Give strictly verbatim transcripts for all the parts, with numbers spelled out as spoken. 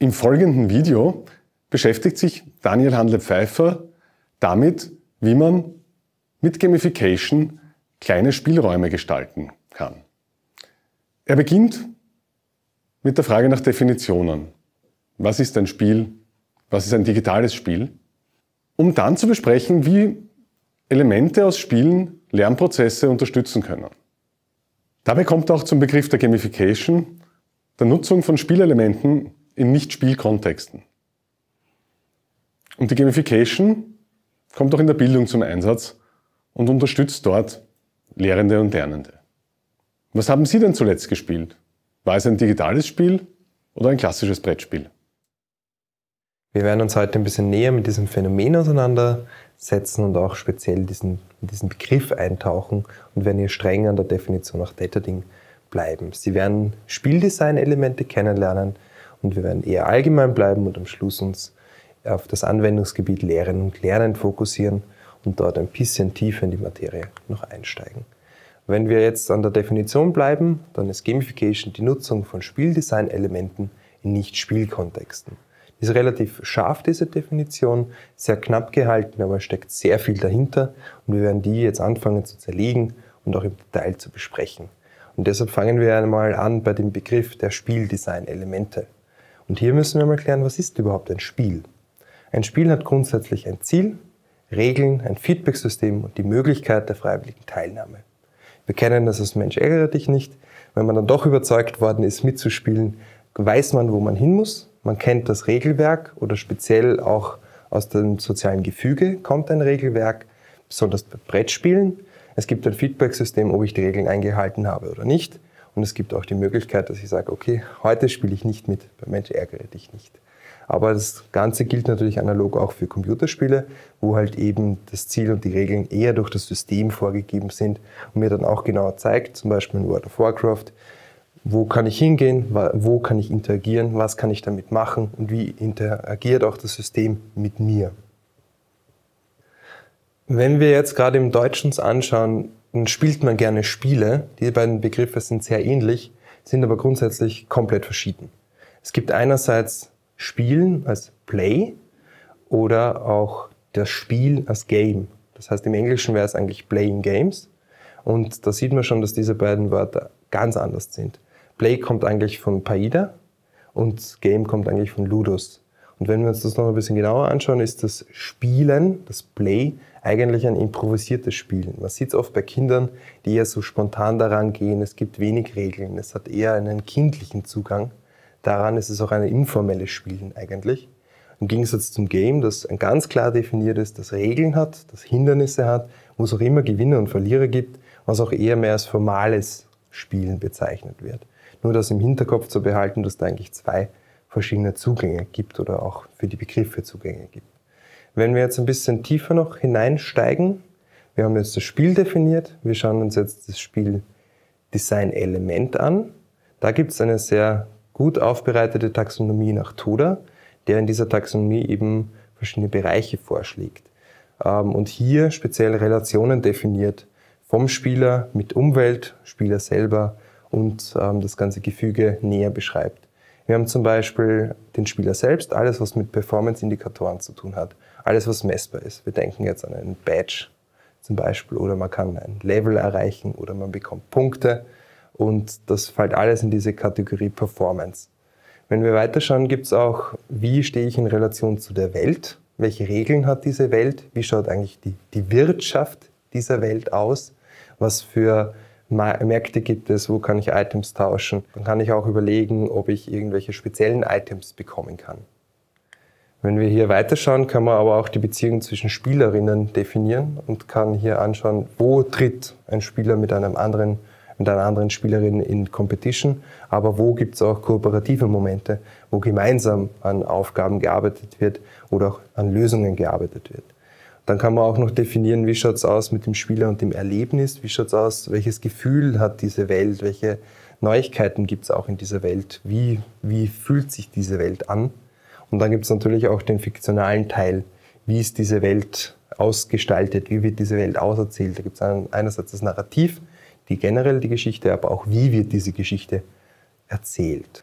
Im folgenden Video beschäftigt sich Daniel Handle-Pfeiffer damit, wie man mit Gamification kleine Spielräume gestalten kann. Er beginnt mit der Frage nach Definitionen. Was ist ein Spiel? Was ist ein digitales Spiel? Um dann zu besprechen, wie Elemente aus Spielen Lernprozesse unterstützen können. Dabei kommt er auch zum Begriff der Gamification, der Nutzung von Spielelementen in Nicht-Spielkontexten. Und die Gamification kommt auch in der Bildung zum Einsatz und unterstützt dort Lehrende und Lernende. Was haben Sie denn zuletzt gespielt? War es ein digitales Spiel oder ein klassisches Brettspiel? Wir werden uns heute ein bisschen näher mit diesem Phänomen auseinandersetzen und auch speziell diesen, in diesen Begriff eintauchen und werden hier streng an der Definition nach Tetterding bleiben. Sie werden Spieldesign-Elemente kennenlernen und wir werden eher allgemein bleiben und am Schluss uns auf das Anwendungsgebiet Lehren und Lernen fokussieren und dort ein bisschen tiefer in die Materie noch einsteigen. Wenn wir jetzt an der Definition bleiben, dann ist Gamification die Nutzung von Spieldesign-Elementen in Nicht-Spielkontexten. Die ist relativ scharf, diese Definition, sehr knapp gehalten, aber es steckt sehr viel dahinter und wir werden die jetzt anfangen zu zerlegen und auch im Detail zu besprechen. Und deshalb fangen wir einmal an bei dem Begriff der Spieldesign-Elemente. Und hier müssen wir mal klären, was ist überhaupt ein Spiel? Ein Spiel hat grundsätzlich ein Ziel, Regeln, ein Feedbacksystem und die Möglichkeit der freiwilligen Teilnahme. Wir kennen das als Mensch ärgere dich nicht. Wenn man dann doch überzeugt worden ist, mitzuspielen, weiß man, wo man hin muss. Man kennt das Regelwerk oder speziell auch aus dem sozialen Gefüge kommt ein Regelwerk, besonders bei Brettspielen. Es gibt ein Feedbacksystem, ob ich die Regeln eingehalten habe oder nicht. Und es gibt auch die Möglichkeit, dass ich sage, okay, heute spiele ich nicht mit, bei Mensch ärgere dich nicht. Aber das Ganze gilt natürlich analog auch für Computerspiele, wo halt eben das Ziel und die Regeln eher durch das System vorgegeben sind und mir dann auch genauer zeigt, zum Beispiel in World of Warcraft, wo kann ich hingehen, wo kann ich interagieren, was kann ich damit machen und wie interagiert auch das System mit mir. Wenn wir jetzt gerade im Deutschen uns anschauen, dann spielt man gerne Spiele. Die beiden Begriffe sind sehr ähnlich, sind aber grundsätzlich komplett verschieden. Es gibt einerseits Spielen als Play oder auch das Spiel als Game. Das heißt, im Englischen wäre es eigentlich Playing Games. Und da sieht man schon, dass diese beiden Wörter ganz anders sind. Play kommt eigentlich von Paida und Game kommt eigentlich von Ludus. Und wenn wir uns das noch ein bisschen genauer anschauen, ist das Spielen, das Play, eigentlich ein improvisiertes Spielen. Man sieht es oft bei Kindern, die eher so spontan daran gehen. Es gibt wenig Regeln. Es hat eher einen kindlichen Zugang. Daran ist es auch ein informelles Spielen eigentlich. Im Gegensatz zum Game, das ein ganz klar definiert ist, das Regeln hat, das Hindernisse hat, wo es auch immer Gewinner und Verlierer gibt, was auch eher mehr als formales Spielen bezeichnet wird. Nur das im Hinterkopf zu behalten, dass es da eigentlich zwei verschiedene Zugänge gibt oder auch für die Begriffe Zugänge gibt. Wenn wir jetzt ein bisschen tiefer noch hineinsteigen, wir haben jetzt das Spiel definiert, wir schauen uns jetzt das Spieldesign-Element an. Da gibt es eine sehr gut aufbereitete Taxonomie nach Toda, der in dieser Taxonomie eben verschiedene Bereiche vorschlägt. Und hier speziell Relationen definiert vom Spieler mit Umwelt, Spieler selber und das ganze Gefüge näher beschreibt. Wir haben zum Beispiel den Spieler selbst, alles was mit Performance-Indikatoren zu tun hat, alles was messbar ist. Wir denken jetzt an einen Badge zum Beispiel oder man kann ein Level erreichen oder man bekommt Punkte. Und das fällt alles in diese Kategorie Performance. Wenn wir weiterschauen, gibt es auch, wie stehe ich in Relation zu der Welt? Welche Regeln hat diese Welt? Wie schaut eigentlich die, die Wirtschaft dieser Welt aus? Was für Märkte gibt es? Wo kann ich Items tauschen? Dann kann ich auch überlegen, ob ich irgendwelche speziellen Items bekommen kann. Wenn wir hier weiterschauen, kann man aber auch die Beziehung zwischen Spielerinnen definieren und kann hier anschauen, wo tritt ein Spieler mit einem anderen mit einer anderen Spielerin in Competition, aber wo gibt es auch kooperative Momente, wo gemeinsam an Aufgaben gearbeitet wird oder auch an Lösungen gearbeitet wird. Dann kann man auch noch definieren, wie schaut es aus mit dem Spieler und dem Erlebnis, wie schaut es aus, welches Gefühl hat diese Welt, welche Neuigkeiten gibt es auch in dieser Welt, wie, wie fühlt sich diese Welt an. Und dann gibt es natürlich auch den fiktionalen Teil, wie ist diese Welt ausgestaltet, wie wird diese Welt auserzählt. Da gibt es einerseits das Narrativ, die generell die Geschichte, aber auch wie wird diese Geschichte erzählt.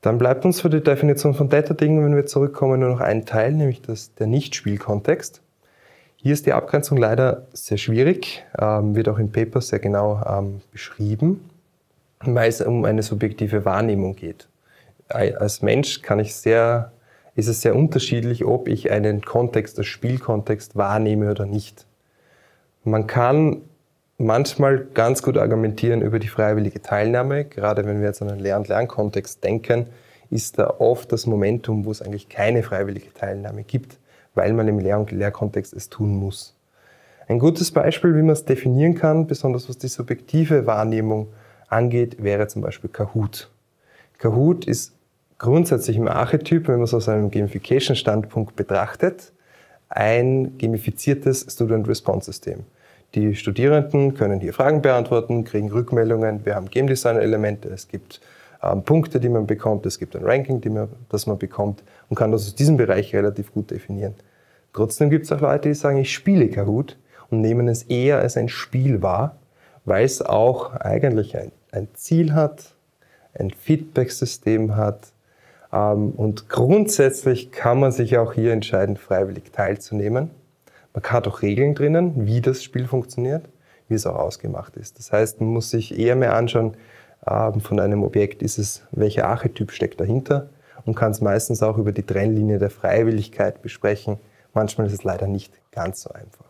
Dann bleibt uns für die Definition von Täterdingen, wenn wir zurückkommen, nur noch ein Teil, nämlich das, der Nicht-Spielkontext. Hier ist die Abgrenzung leider sehr schwierig, ähm, wird auch im Paper sehr genau ähm, beschrieben, weil es um eine subjektive Wahrnehmung geht. Als Mensch kann ich sehr, ist es sehr unterschiedlich, ob ich einen Kontext, das Spielkontext wahrnehme oder nicht. Man kann manchmal ganz gut argumentieren über die freiwillige Teilnahme. Gerade wenn wir jetzt an einen Lehr-und-Lernkontext denken, ist da oft das Momentum, wo es eigentlich keine freiwillige Teilnahme gibt, weil man im Lehr- und Lehrkontext es tun muss. Ein gutes Beispiel, wie man es definieren kann, besonders was die subjektive Wahrnehmung angeht, wäre zum Beispiel Kahoot. Kahoot ist grundsätzlich im Archetyp, wenn man es aus einem Gamification-Standpunkt betrachtet, ein gamifiziertes Student-Response-System. Die Studierenden können hier Fragen beantworten, kriegen Rückmeldungen, wir haben Game-Design-Elemente, es gibt ähm, Punkte, die man bekommt, es gibt ein Ranking, die man, das man bekommt und kann das aus diesem Bereich relativ gut definieren. Trotzdem gibt es auch Leute, die sagen, ich spiele Kahoot und nehmen es eher als ein Spiel wahr, weil es auch eigentlich ein, ein Ziel hat, ein Feedback-System hat ähm, und grundsätzlich kann man sich auch hier entscheiden, freiwillig teilzunehmen. Man hat auch Regeln drinnen, wie das Spiel funktioniert, wie es auch ausgemacht ist. Das heißt, man muss sich eher mehr anschauen, ähm, von einem Objekt ist es, welcher Archetyp steckt dahinter und kann es meistens auch über die Trennlinie der Freiwilligkeit besprechen. Manchmal ist es leider nicht ganz so einfach.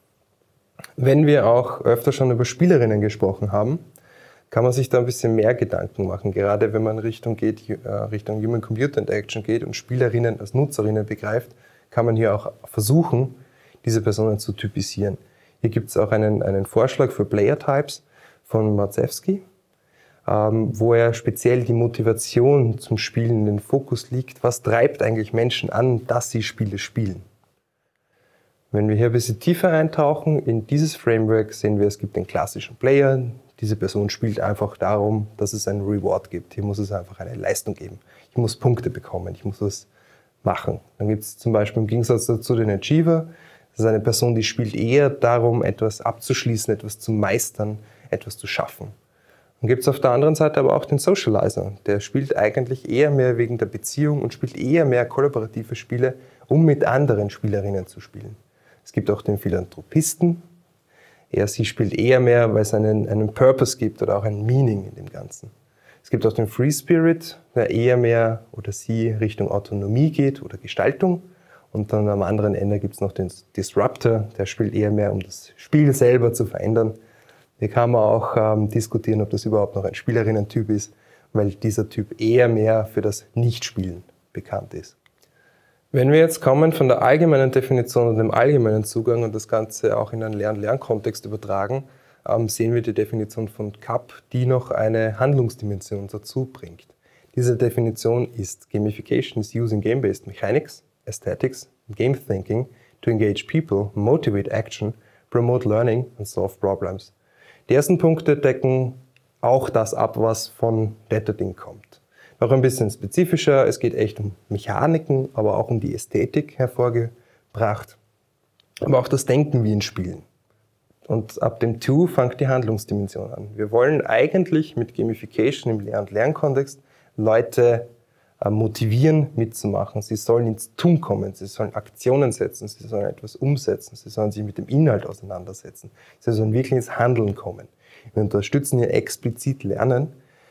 Wenn wir auch öfter schon über Spielerinnen gesprochen haben, kann man sich da ein bisschen mehr Gedanken machen. Gerade wenn man Richtung, geht, äh, Richtung Human-Computer Interaction geht und Spielerinnen als Nutzerinnen begreift, kann man hier auch versuchen, diese Personen zu typisieren. Hier gibt es auch einen, einen Vorschlag für Player Types von Marzewski, ähm, wo er speziell die Motivation zum Spielen in den Fokus liegt. Was treibt eigentlich Menschen an, dass sie Spiele spielen? Wenn wir hier ein bisschen tiefer eintauchen in dieses Framework, sehen wir, es gibt den klassischen Player. Diese Person spielt einfach darum, dass es einen Reward gibt. Hier muss es einfach eine Leistung geben. Ich muss Punkte bekommen, ich muss was machen. Dann gibt es zum Beispiel im Gegensatz dazu den Achiever. Das ist eine Person, die spielt eher darum, etwas abzuschließen, etwas zu meistern, etwas zu schaffen. Dann gibt es auf der anderen Seite aber auch den Socializer. Der spielt eigentlich eher mehr wegen der Beziehung und spielt eher mehr kollaborative Spiele, um mit anderen Spielerinnen zu spielen. Es gibt auch den Philanthropisten. Er, sie spielt eher mehr, weil es einen, einen Purpose gibt oder auch ein Meaning in dem Ganzen. Es gibt auch den Free Spirit, der eher mehr oder sie Richtung Autonomie geht oder Gestaltung. Und dann am anderen Ende gibt es noch den Disruptor, der spielt eher mehr, um das Spiel selber zu verändern. Hier kann man auch ähm, diskutieren, ob das überhaupt noch ein Spielerinnen-Typ ist, weil dieser Typ eher mehr für das Nichtspielen bekannt ist. Wenn wir jetzt kommen von der allgemeinen Definition und dem allgemeinen Zugang und das Ganze auch in einen Lern-Lern-Kontext übertragen, ähm, sehen wir die Definition von C A P, die noch eine Handlungsdimension dazu bringt. Diese Definition ist Gamification is using game-based mechanics, aesthetics, and game thinking to engage people, motivate action, promote learning and solve problems. Die ersten Punkte decken auch das ab, was von Täterding kommt. Noch ein bisschen spezifischer, es geht echt um Mechaniken, aber auch um die Ästhetik hervorgebracht, aber auch das Denken wie in Spielen. Und ab dem Two fängt die Handlungsdimension an. Wir wollen eigentlich mit Gamification im Lehr- und Lernkontext Leute motivieren, mitzumachen. Sie sollen ins Tun kommen, sie sollen Aktionen setzen, sie sollen etwas umsetzen, sie sollen sich mit dem Inhalt auseinandersetzen, sie sollen wirklich ins Handeln kommen. Wir unterstützen hier explizit Lernen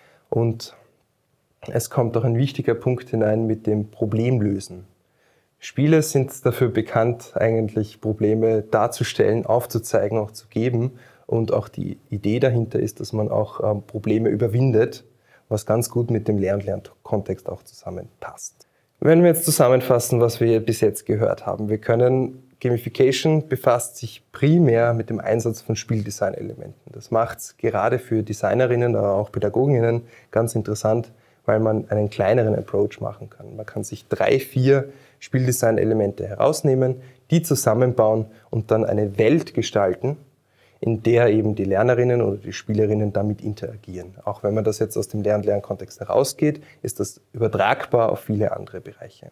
und es kommt auch ein wichtiger Punkt hinein mit dem Problemlösen. Spiele sind dafür bekannt, eigentlich Probleme darzustellen, aufzuzeigen, auch zu geben und auch die Idee dahinter ist, dass man auch ähm, Probleme überwindet, was ganz gut mit dem Lehr- und Lernkontext auch zusammenpasst. Wenn wir jetzt zusammenfassen, was wir bis jetzt gehört haben, wir können, Gamification befasst sich primär mit dem Einsatz von Spieldesign-Elementen. Das macht es gerade für Designerinnen, aber auch Pädagoginnen ganz interessant, weil man einen kleineren Approach machen kann. Man kann sich drei, vier Spieldesign-Elemente herausnehmen, die zusammenbauen und dann eine Welt gestalten, in der eben die Lernerinnen oder die Spielerinnen damit interagieren. Auch wenn man das jetzt aus dem Lehr- und Lernkontext herausgeht, ist das übertragbar auf viele andere Bereiche.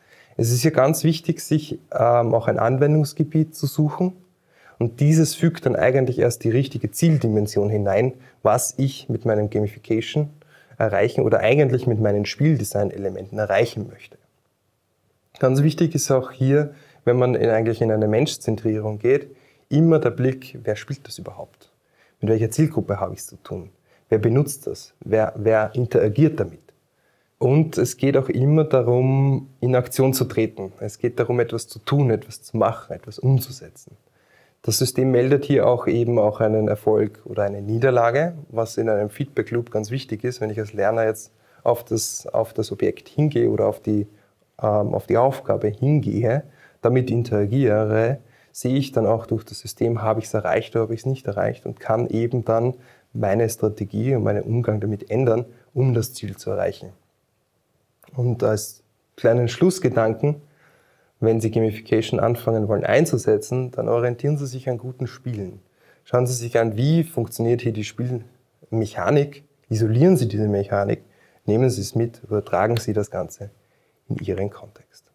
Es ist hier ganz wichtig, sich ähm, auch ein Anwendungsgebiet zu suchen und dieses fügt dann eigentlich erst die richtige Zieldimension hinein, was ich mit meinem Gamification erreichen oder eigentlich mit meinen Spieldesign-Elementen erreichen möchte. Ganz wichtig ist auch hier, wenn man in, eigentlich in eine Menschzentrierung geht, immer der Blick, wer spielt das überhaupt? Mit welcher Zielgruppe habe ich es zu tun? Wer benutzt das? Wer, wer interagiert damit? Und es geht auch immer darum, in Aktion zu treten. Es geht darum, etwas zu tun, etwas zu machen, etwas umzusetzen. Das System meldet hier auch eben auch einen Erfolg oder eine Niederlage, was in einem Feedback Loop ganz wichtig ist. Wenn ich als Lerner jetzt auf das, auf das Objekt hingehe oder auf die, ähm, auf die Aufgabe hingehe, damit interagiere, sehe ich dann auch durch das System, habe ich es erreicht oder habe ich es nicht erreicht und kann eben dann meine Strategie und meinen Umgang damit ändern, um das Ziel zu erreichen. Und als kleinen Schlussgedanken, wenn Sie Gamification anfangen wollen einzusetzen, dann orientieren Sie sich an guten Spielen. Schauen Sie sich an, wie funktioniert hier die Spielmechanik, isolieren Sie diese Mechanik, nehmen Sie es mit, übertragen Sie das Ganze in Ihren Kontext.